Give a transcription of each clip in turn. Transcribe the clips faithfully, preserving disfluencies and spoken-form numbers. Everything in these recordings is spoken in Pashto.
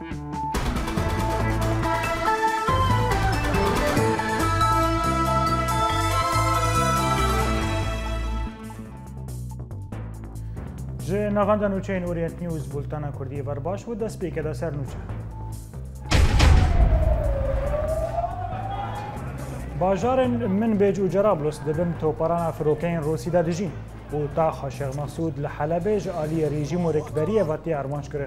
جه نوانده نوچه این اورینت نیوز بولتانا کردی برباش و دست بیکه دا سر نوچه. باجار من بیج و جرابلس دبن توپران فروکین روسی دا دجین و تا خاشق مسعود لحلبه جالی رژیم و رکبری واتی ارمانش کرن.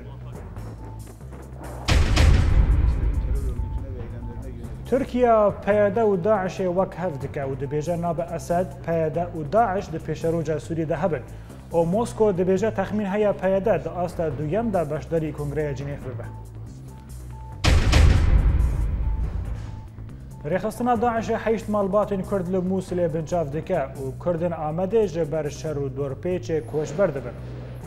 ترکیه پیاده و داعش وک هفدکه و دبیجه ناب اسد پیاده و داعش دپیشروجه سوری ده هبن و موسکو دبیجه تخمین هیا پیاده دا آستا دویم دا باشداری کنگره جنیف ببه. رخصتنا داعش حیشت مالباتین کرد لموسل بنجاف دکه و کردن آمده جبر شر و دور پیچ کوش برده بن.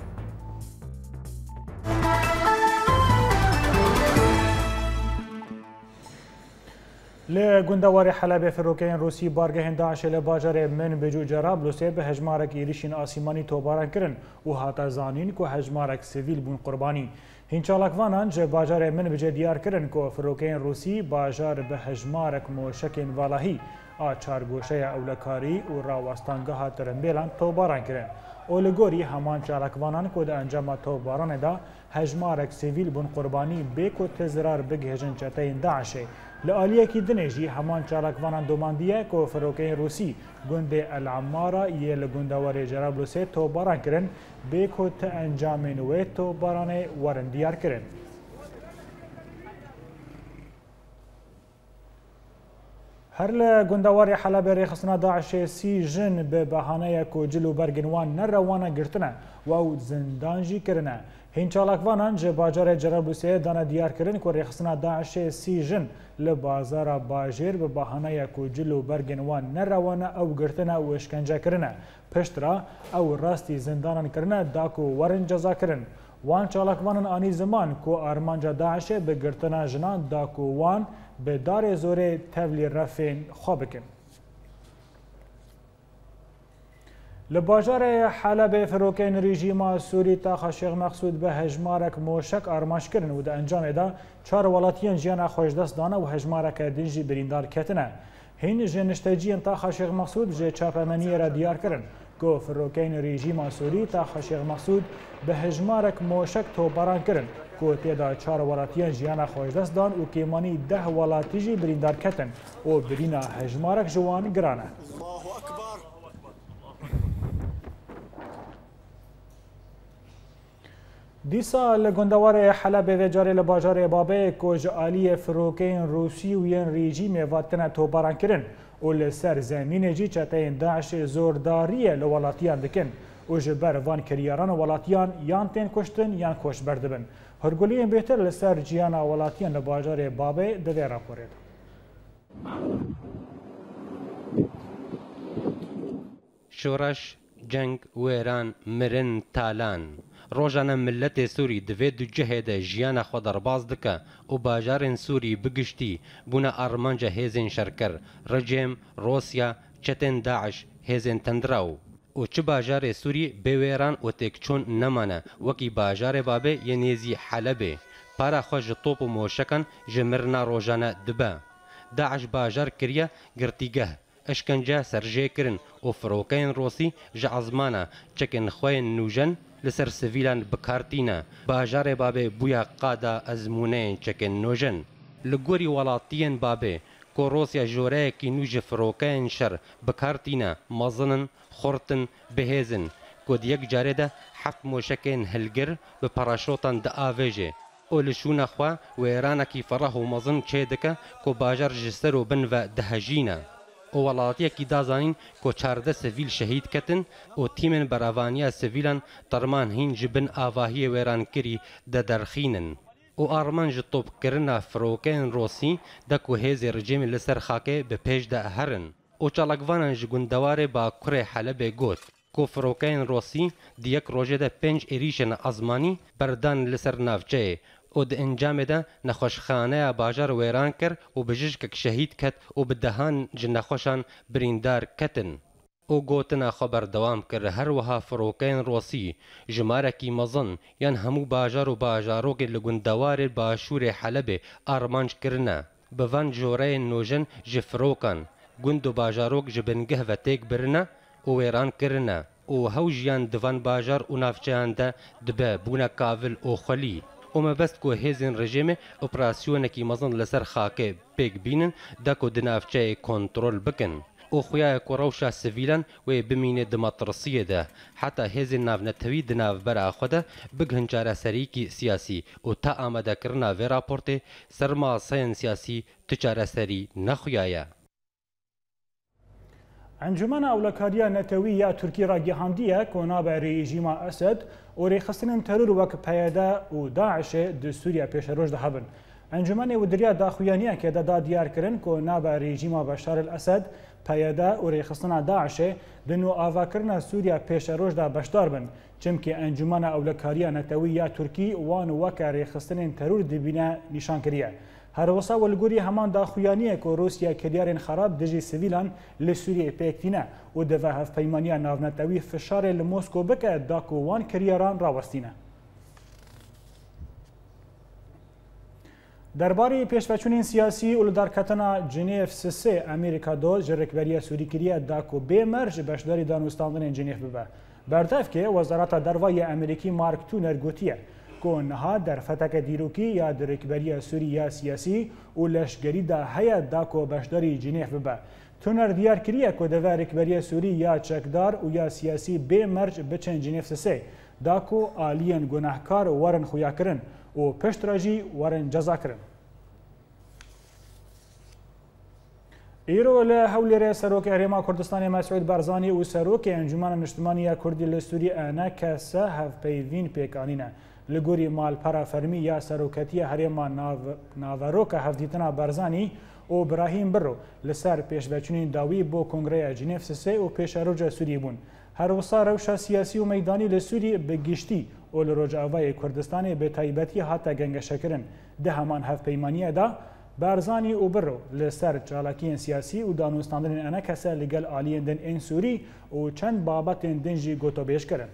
لگندوار حلب فروکین روسی بارگه داعش لباجر من بجو جرابلوسه به هجمارک ایریشین آسیمانی توباران کرن و هاتا زانین که هجمارک سیویل بون قربانی. هینچالکوانان جه باجار من بجه دیار کرن که فروکین روسی باجار به هجمارک موشکین والاهی آچار گوشه اولکاری و راوستانگاه ترنبیلان توباران کرن. اولگوری همان چالکوانان که ده انجام توباران دا هجمارک سیویل بون قربانی بیکو تزرار بگهجن چتین داعشه. لآلیه کی دنیجی همان چالکوانان دوماندیه که فروکین روسی گنده العمارة یه لگندوار جرابلوسه توباران کرن بیکو تا انجام نوی توباران ورن دیار کرن. هر لگندوار حلب ریخصنا داعش سی جن به بهانه که جلو برگنوان نروانه گرتنه و او زندانجی کرنه. هین چالاکوانان جه باجار جرابلوسه دانه دیار کرن که ریخصنا داعش سی جن لبازار باجر به بهانه که جلو برگنوان نروانه او گرتنه و اشکنجه کرنه. پشترا او راستی زندانان کرنه داکو ورن جزا کرن. وان چالاکوانان آنی زمان که آرمانجا داعش به گرتنه جنان داکو وان به دار زور تولی رفین خواب کن. لباجار حلب فروکین رژیم سوری تا خاشق مقصود به هجمارک موشک آرماش کرن و ده انجام دا چار ولاتیان جیان خوشدست دانه و هجمارک دنجی بریندار کتنه. هین جنشتجیان تا خاشق مقصود جه چاپمنی را دیار کرن که فروکین رژیم سوری تا خاشق مقصود به هجمارک موشک توباران کرن که تیدا چار ولاتیان جیان خوشدست دان و کیمانی ده ولاتی جی بریندار کتن و برینا هجمارک جوان گرانه. دیسا لگندوار حلب و جاری لباجار بابه که جعالی فروکین روسی و ین رژیم واتنه توباران کرن و لسر زمین جی چتین داعش زورداری لولاتیان دکن و جبر وان کریاران ولاتیان یان تین کشتن یان کش بردبن. هرگولی بهتر لسر جیانا ولاتیان لباجار بابه دوی راپورید. شورش جنگ ویران مرن تالان روزانه ملت سوری دوید جهد جیان خود رباز دکه و باجار سوری بگشتی بنا آرمانجا هزین شرکر رژیم روسیا چتن داعش هزین تندراو و چه باجار سوری بویران و تکچون نمانه وکی باجار بابه ینیزی حلبه پارا خوش طوب و موشکن جمرنا روزانه دبه داعش باجار کریه گرتیگه اشکنجه سرجه کرن و فروکین روسی جعزمانه چکن خوین نوجن لسر سویلان بکارتینه باجار بابه بویا قادا ازمونه چکن نوجن لگوری ولاتین بابه که روسیا جوره کی نوج فروکین شر بکارتینه مزنن خورتن بهزن که دیگ جاره ده حفت موشکین هلگر به پراشوتان ده آویجه او لشون خواه و ایران کی فرح و مزن چه دکه که باجار جسر و بن و دهجینه او ولاتی کی دازانین کو چارده سویل شهید کتن او تیمن براوانیا سویلان ترمان هین جبن آواهی ویران کری ده درخینن او آرمان جطوب کرنا فروکین روسی ده کو هیز رژیم لسر خاکه به پیش ده هرن او چالکوانان جگندواره با کره حلب گوت کو فروکین روسی دیک روژه ده پنج ایریشن ازمانی بردان لسر نافچه او د انجام ده نخوشخانه باجار ویران کر و بجشکک شهید کت و بدهان جنخوشان بریندار کتن. او گوتنا خبر دوام کر هر وها فروکین روسی جمارکی مزن یان همو باجار و باجارو که لگوندوار باشور حلب آرمانج کرنا بوان جوره نوجن جفروکن گوند و باجاروک جبنگه و تیک برنا او ویران کرنا او هوجیان دوان باجار و نافچان ده دبه بونا کاول او خلی او مبست کو هیزن رژیم اپراسیون کی مزن لسر خاکه پیک بینن دکو دنافچه کنترول بکن او خویا کوروشا سیویلان و بمینه دمطرسیه ده حتی هیزن ناونتوی دناف برا خوده بگهنجاره سریکی سیاسی او تا آمده کرنا و راپورت سرما سین سیاسی تجاره سری نخویایه. انجمن اولکاریا نتوی یا ترکی را گهاندیه کنا به رژیم اسد و ریخستن ترور وک پیاده و داعش د سوریه پیش روز ده هبن. انجمن و دریا داخویانیه که دا دیار کرن کنا به رژیم بشار الاسد پیاده و ریخستن داعش دنو آوا کرن سوریه پیش روز ده بشدار بن چمکه انجمن اولکاریا نتوی یا ترکی وان وک ریخستن ترور دبینه نشان کریه. هر وسا ولگوری همان داخویانیه که روسیا کلیارین خراب دجی سویلان لسوریه پیکتینه و دوه هف پیمانیا ناونتوی فشار لموسکو بکه داکو وان کریاران راوستینه. درباره پیشوچونین سیاسی اولدارکتنا جنیف سه امریکا دو جرکبری سوری کریه داکو بی مرج بشداری دانوستاندن جنیف ببه. بردف که وزارت دروای امریکی مارک تونر گوتیه کونها در فتک دیروکی یا درکبری سوریه سیاسی و لشگری دا هیا داکو بشداری جنیف ببه. تونر دیار کریه که دوه رکبری سوری یا چکدار و یا سیاسی بی مرج بچن جنیف سه داکو آلین گناهکار ورن خویا کرن و پشت راجی ورن جزا کرن. ایرو له حول سروک هرما کردستان مسعود برزانی و سروک انجمن اجتماعی کردی لسوری انا کسه هف پیوین پیکانینه لگوری مال پرا فرمی یا سروکتی هرما ناوروک هفدیتنا برزانی و ابراهیم برو لسر پیشوچونین داوی بو کنگره جنیف سه و پیش روج سوری بون هر وسا روشا سیاسی و میدانی لسوری بگشتی و لروجاوای کردستان به تایبتی حتی گنگ شکرن ده همان هف پیمانیه دا برزانی و برو لسر چالاکین سیاسی و دانوستاندن انا کسا لگل آلین دن این سوری و چند بابت دنجی گوتو بیش کرن.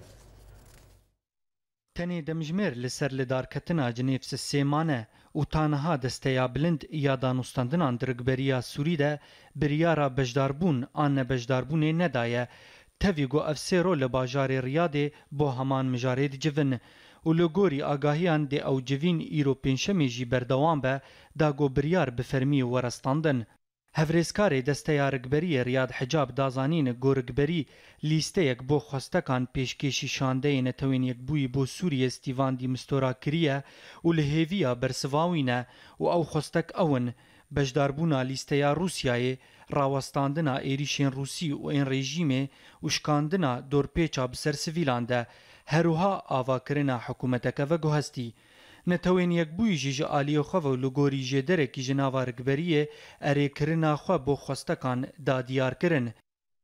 تنی دمجمر لسر لدارکتنا جنیف سیمانه و تانها دستیا بلند یا دانوستاندنان درگبریا سوری ده بریارا بجداربون آن بجداربونه ندایه تاویگو افسیرو لباجار ریاده بو همان مجارید جون و لگوری آگاهیان ده او جوین ایرو پینشمی جی بردوان به داگو بریار بفرمی ورستاندن. هفریسکاری دسته رگبری ریاد حجاب دازانین گو رگبری لیسته یک بو خواستکان پیشکشی شانده نتوین یک بوی بو سوری استیوان دی مستورا کریه و لحیویا برسواوینه و او خواستک اون بجداربونا لیسته یا روسیای راوستاندنا ایریشین روسی و این رژیم و شکاندنا دورپیچا بسر سویلان ده هروها آوا کرنا حکومتک و گوهستی. نتوین یک بوی جیج آلی خواه و لگوری جدره کی جناوا رگبریه اره کرنا خواه بو خواستکان دا دیار کرن.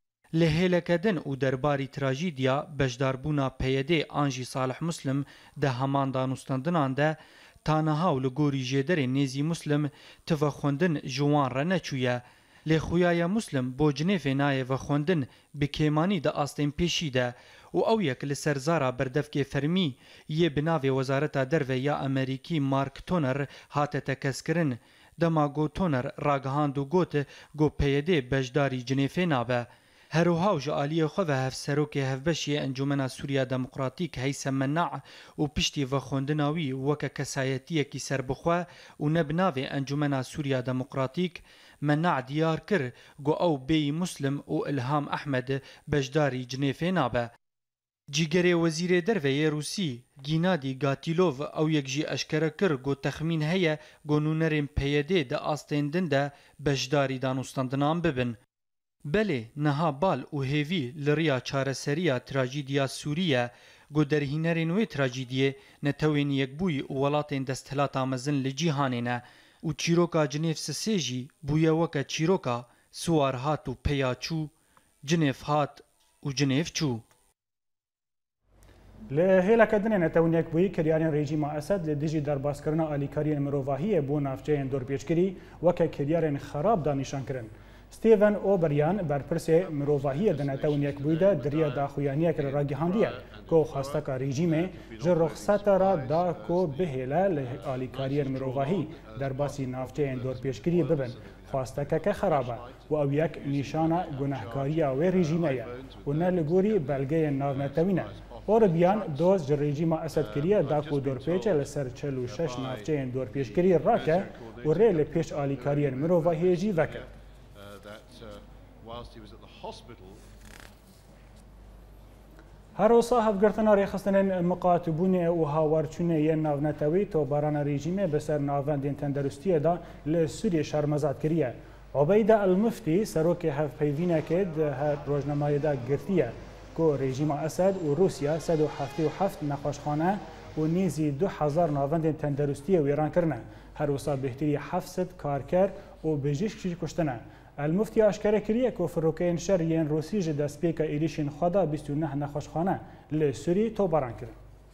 لحیلکدن و درباری تراجیدیا بجداربونا پیده آنجی صالح مسلم ده همان دانوستاندنان ده تانها و لگوری جدره نیزی مسلم تفخوندن جوان را نچویه. لخویای مسلم بو جنیف نای و خوندن بکیمانی ده آستین پیشی ده و او یک لسرزارا بردفک فرمی یه بناوی وزارت دروه یا امریکی مارک تونر هات تکس کرن دما گو تونر راگهاند و گوت گو پیده بجداری جنیف نابه هروها و آلیه خو و هف سروک هفبشی انجمن سوریا دموکراتیک هیس منع و پشتی و خوندناوی وک کسایتی کی سربخوا و نبناوی انجمن سوریا دموکراتیک منع دیار کر گو او بی مسلم و الهام احمد بجداری جنیف نابه جیگری وزیر دروه روسی گینادی گاتیلوف او یک جی اشکره کر گو تخمین هیه گو نونرین پیده ده آستیندن ده بجداری دانوستاندنان ببن. بله نها بال و هیوی لریا چارسریا تراجیدیا سوریه گو درهینرین وی تراجیدیه نتوین یک بوی ولاتین دستهلات آمزن لجیهانینه و چیروکا جنیف سسیجی بویا وکا چیروکا سوار هات و پیاچو جنیف هات و جنیف چو. لهیلا کدنه نتوین یک بوی کریارین رژیم اسد لدیجی درباس کرنا آلیکارین مروواهی بو نافچه دور پیچکری وکا کریارین خراب دانشان کرن. ستیون اوبریان برپرس مروواهی دنتون یک بوده دریا داخویانی که راگیهاندیه که خواسته که رژیم جه رخصت را دا که بهیله آلیکاری مروواهی در باسی نافچه اندور پیشگیری ببن خواسته که خرابه و او یک نشانه گناهکاری و رژیمه و نه لگوری بلگه ناونتوینه. اوبریان دوز جه رژیم اسد کریه دا که دور پیچه لسر چل و شش نافچه اندور پیشگیری راکه و ری لپیش آلیکاری مروواهی جی وکر. هر وصا هفگرتنا ریخستن مقاتبون و هاورچونه یه ناونتوی تو باران رژیمه بسر ناوندین تندرستی دا لسوری شرمزاد کریه. عبید المفتی سروک هف پیوینه که ده روزنامه دا گرتیه که رژیم اسد و روسیا صد و هفتاد و هفت نقاشخانه و نیزی دو هزار ناوندین تندرستی ویران کرنه. هر وصا بهتری هفتصد کارکر و بجیش کشتنه. المفتی اشکره کریه که فروکین شریان روسی جه دستپیک ایریشین خدا بیست و نه نخوشخانه لسوری تو باران کرد.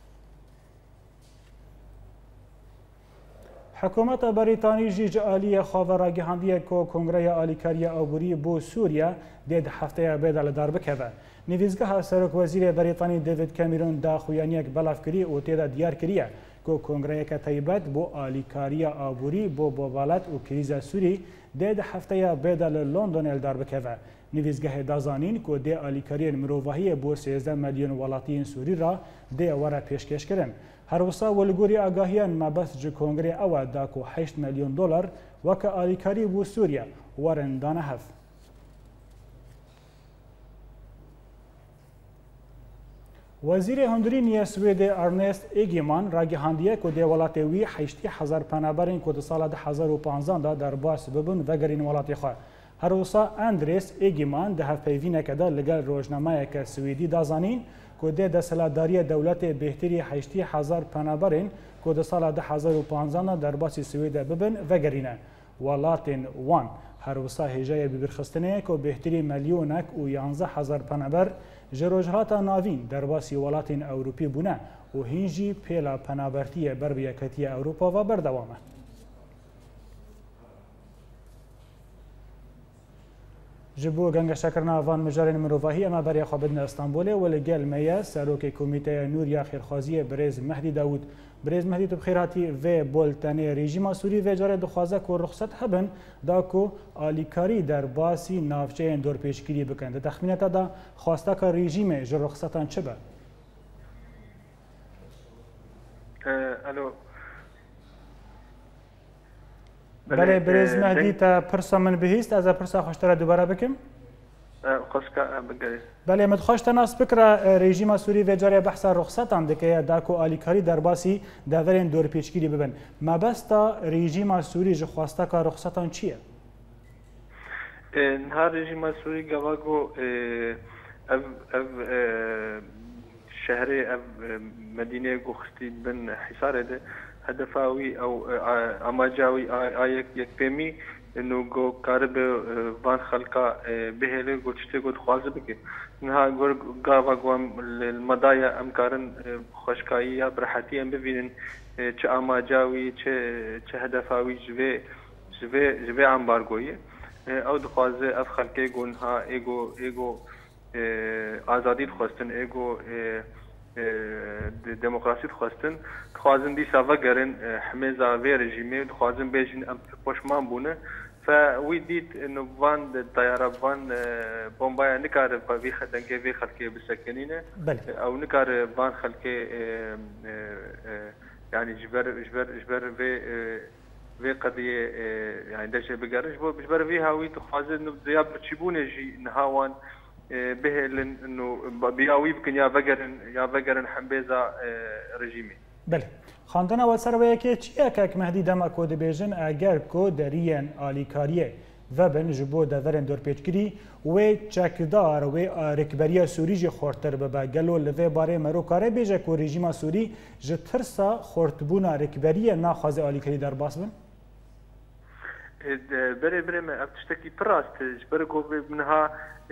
حکومت بریتانی جیج آلی خاوراگیهاندیه که کنگره آلیکاری آبوری بو سوریا دید هفته بیدال دار بکوه. نویزگاه سرک وزیر بریتانی دیوید کامیرون دا خویانیک بلاف کری و تیدا دیار کریه که کنگره که تایبت بو آلیکاری آبوری بو بوالت و کریز سوری دید هفته بیدال لندن الدار بکوه. نویزگاه دازانین که دی آلیکاری مروواهی بو سیزده میلیون ولاتین سوری را دی وره پیشکش کرن. هر وصا ولگوری آگاهیان مبس جو کنگره او دا که هشت میلیون دلار وکه آلیکاری بو سوریا ورن دانه هف. وزیر هندرینی سوید ارنست ایگیمان راگیهاندیه که دی ولات وی هشت هزار پنابرین که سال دو هزار و پانزده در باس ببن وگرین ولاتی خواه. هر وصا اندریس ایگیمان ده هف پیوینه که دا لگل روزنامه که سویدی دازانین که دی دستلاتداری دولت بهتری هشت هزار پنابرین که سال دو هزار و پانزده در باس سوید ببن وگرینه. ولاتین وان هر وصا هجای ببرخستنه که بهتری میلیونک و یانزده هزار پنابر جروجهات ناوین در باسی ولاتین اوروپی بونه و هینجی پیلا پنابرتی بربیکتی اوروپا و بردوامه. جبو گنگ شکرنا وان مجارین مروواهی اما برای خوابدن استانبوله و لگل میه سروک کمیته نوریا خیرخوازی برز مهدی داود. برز مهدی تو بخیراتی و بولتنه رژیم سوری و جاره دخوازه که رخصت هبن دا که آلیکاری در باسی نافچه اندور پیشگیری بکنده. تخمینت دا خواسته که رژیم جر رخصتان چه با؟ الو بله برز مهدی تا پرسا من بهیست از پرسا خوشتره دوباره بکم؟ بله مدخوشت ناس بکر رژیم سوری و جاره بحث رخصتان دکه داکو آلیکاری در باسی دورین دور پیشگیری ببن. ما بستا رژیم سوری جو خواسته که رخصتان چیه؟ نها رژیم سوری گواگو او شهر او مدینه گوختی بن حصار ده هدفاوی او اماجاوی آیک یک پیمی انه گو کارب وان خلقا بهله گوشته گود خوازه بکه نها گور گاوا گوام المدايا امكارن خوشكايا برحتي ام ببينن چه اماجاوي چه چه هدفاوي جوي جوي جوي امبارگوي او دخوازه اف خلقه گونها ايگو ايگو آزادی خواستن ايگو دموکراسی خواستن خوازن دی ساوا گرن حمزه و رژیمه خوازن بیشین ام پشمان بونه فوی دید انه وان طیاره وان بمبای نکار وی خدنگه وی خلقه بسکنینه او نکار وان خلقه يعني جبر جبر جبر في في قضيه يعني دش بقرش بو جبر فيها وي تخاز انه دياب تشيبون يجي نهاوان به انه بياوي يمكن يا فقرن يا فقرن حمبيزا رژیمی. بله خواندن اول سر که چیه که مهدی دما کود بیژن اگر کو دریان آلیکاریه و بن جبو دورن دور پیچگیری و چکدار و رکبریا سوری جی خورتر به گلو لوی باره مرو کاره بیجه کو رژیم سوری ج ترسا خورتبونا رکبریا ناخواز آلیکاری در باس بن بره بره ما ابتشتكي براست جبرقو منها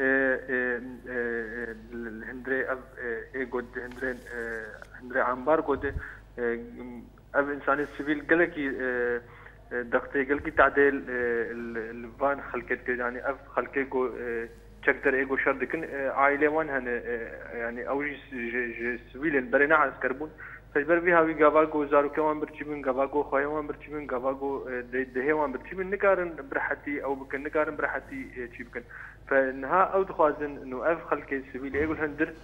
الهندري اف ايغود هندري هندري عمبار قد اف انسان السيفيل قالكي دقتي قال كي تعديل الفان خلقت يعني اف خلقي جو تقدر ايجو شردكن عائله وان هن يعني اوجي سويلن برنا على كربون فجبر بها وي غاواغو زارو كمان برچبن غاواغو خويوان برچبن غاواغو دهيوان برچبن نكارن برحتي او بكن نكارن برحتي تشيبكن فنها او تخازن انه اف خلقي سويل ايجو هندر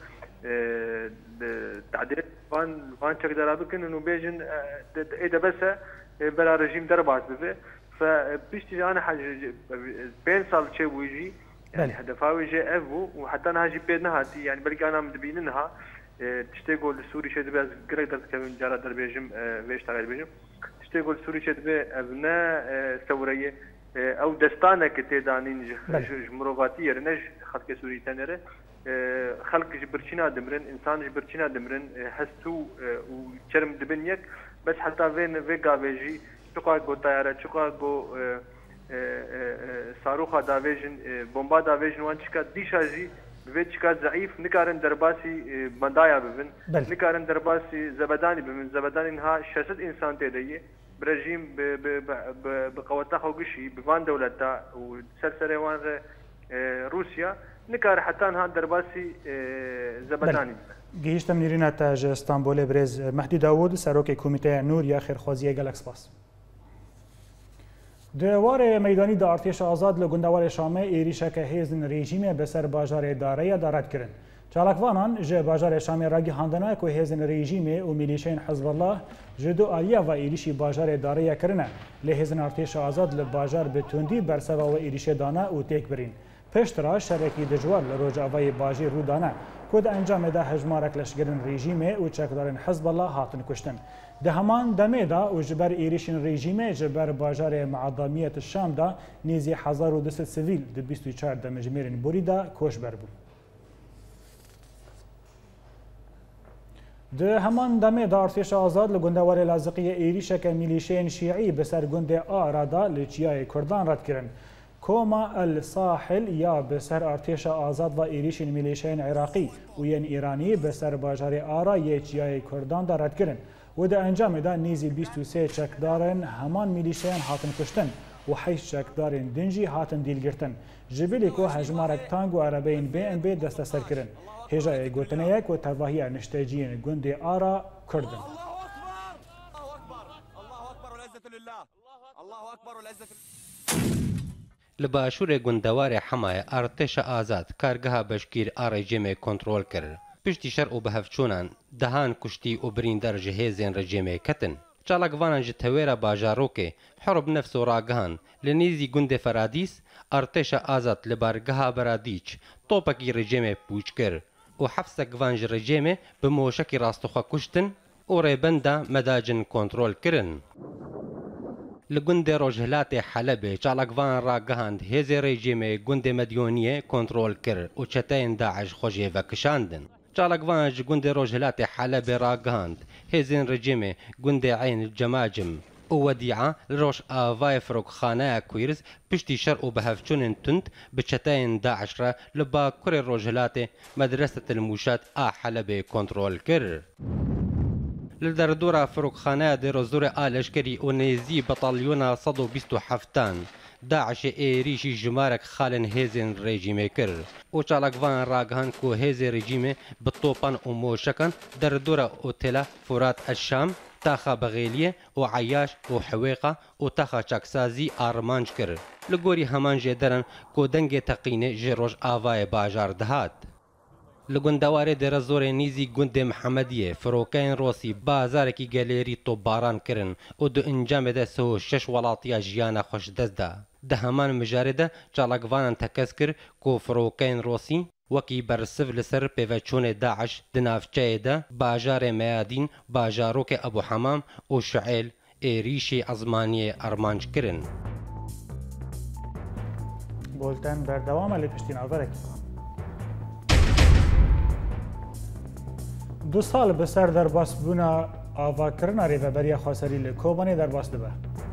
تعديل فان فان تقدر بكن انه بيجن اذا بس بلا رجيم دربات به فبيشتي انا حاجه بين صار شيء ويجي يعني هدفاوي جاء افو وحتى انا هاجي بينها هاتي يعني بلقى انا مدبينها تشتغل السوري شد باز قريت كم جرى دربيجم ويش تغير بيجم تشتغل السوري شد به ابناء ثوريه او دستانه كتدانين جمروفاتيه رنج خلق سوري تنره خلق جبرشينا دمرن انسان جبرشينا دمرن حسو وشرم دبنيك بس حتى وين فيجا بيجي شقاق طياره شقاق صاروخ داویژن بمبا داویژن وان چکا دیشاجی به چکا ضعیف نکارن درباسی بندایا ببن نکارن درباسی زبدانی ببن زبدانی انها شصت انسان تدیه برژیم بقوتا خوگشی بوان دولتا و سرسره وان روسیا نکار حتی انها درباسی زبدانی گیشتم نیرینه تاج استانبول برز مهدی داوود سروک کمیته نور یا خیرخوازی گلکس پاس دوار میدانی دا ارتش آزاد لگندوار شامه ایریشه که هیزن رژیم بسر باجار داره دارد کرن. چالکوانان جه باجار شامه راگی هاندنه که هیزن رژیم و میلیشین حزب الله جدو آلیا و ایریشی باجار داره کرنه. لهیزن ارتش آزاد لباجار بتوندی برسوا و ایریشه دانه و تیک برین. پشترا شرکی دجوار لروج آوای باجی رو دانه کد انجام ده هجمارک لشگرن رژیم و چکدارن حزب الله هاتن کشتن. ده همان دمه دا و جبر ایریشن رژیم جبر باجار معظمیت الشام دا نیزی هزار و دویست سیویل ده بیست و چهار دمجمیرین بوری دا کش بربون. ده همان دمه دا ارتش آزاد لگندوار لازقی ایریشه که میلیشین شیعی بسر گند آرادا لچیای کردان رد کرن. کوما الساحل یا بسر ارتش آزاد و ایریشین میلیشین عراقی و ین ایرانی بسر باجار آرا یچیای کردان دا رد کرن. و ده انجام ده نیزی بیست و سه چکدارن همان میلیشین هاتن کشتن و هشت چکدارن دنجی هاتن دیل گرتن. جبیلی که هجمارک تانگ و عربین بی ام بی دست سر کرن. هجای گوتنه یک و تواهی نشتاجین گند آرا کردن. الله أكبر الله أكبر والعزة لله الله أكبر والعزة لباشور گندوار حمایه ارتش آزاد کارگاه بشکیر آرژیم کنترل کرد. پشتی شر و بهفچونان دهان کشتی و بریندر جهیزین رژیم کتن. چالکوانان جتویرا باجاروکه حرب نفس و راگهان لنیزی گند فرادیس ارتش آزاد لبارگاه برادیچ طوپکی رژیم پوچ کرد و حفظ گوانج رژیم به موشکی راستخوا کشتن و ریبنده مداجن کنترل کرن. لگند روجهلات حلب چالکوان راگهاند هیز رژیم گند مدیونیه کنترل کرد و چتین داعش خوشی و کشاندن. چالکوان گند روجهلات حلب راگهاند هیزین رژیم گند عین الجماجم و ودیعه لروش آوای فروک خانه کویرز پشتی شر و بهفچون تند به چتین داعش را لبا کر روجهلات مدرسه الموشات آ حلب کنترل کرد. لدردورا فروکخانه در زور آلشکری و نیزی بطالیون صد و بیست و هفتان داعش ایریشی جمارک خالن هیزن رژیم کرد و چالکوان راگهان که هیز رژیم بطوپان و موشکن در دورا اوتلا فرات الشام تاخا بغیلیه و عیاش و حویقه و تاخا چاکسازی آرمانج کرد. لگوری همان جدرن که دنگ تقینه جروج آوای باجار دهات. لگندواره در زور نیزی گند محمدیه فروکین روسی بازارکی گلیری توباران کرن و دو انجام ده سو شش ولاتیا جیانا خوش دست ده. ده همان مجارده چالکوانان تکس کر که فروکین روسی وکی برسف لسر پیوچون داعش دنافچه ده باجار میادین باجاروک ابو حمام و شعیل ایریشی ازمانی ارمانج کرن. بولتن بردوام علی پشتین آورک. دو سال به سر در باس بونا آوا کرنا ریوبریا خاصری لکوبانی در باس دبه.